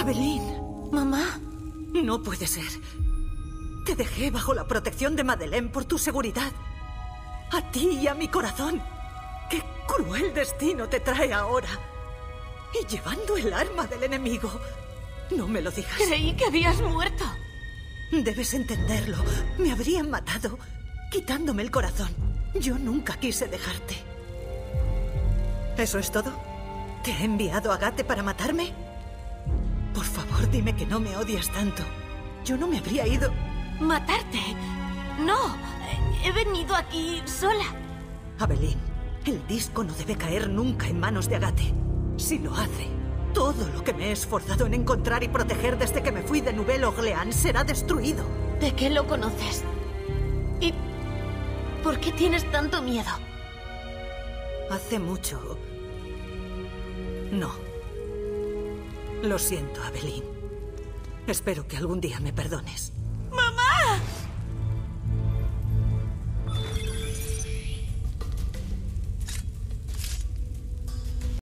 Aveline. Mamá. No puede ser. Te dejé bajo la protección de Madeleine por tu seguridad. A ti y a mi corazón. ¡Qué cruel destino te trae ahora! Y llevando el arma del enemigo. No me lo digas. Creí que habías muerto. Debes entenderlo. Me habrían matado, quitándome el corazón. Yo nunca quise dejarte. ¿Eso es todo? ¿Te he enviado a Agathe para matarme? Por favor, dime que no me odias tanto. Yo no me habría ido. ¿Matarte? No, he venido aquí sola. Aveline, el disco no debe caer nunca en manos de Agathe. Si lo hace, todo lo que me he esforzado en encontrar y proteger desde que me fui de Nouvelle-Orléans será destruido. ¿De qué lo conoces? ¿Y por qué tienes tanto miedo? Hace mucho... No. Lo siento, Aveline. Espero que algún día me perdones.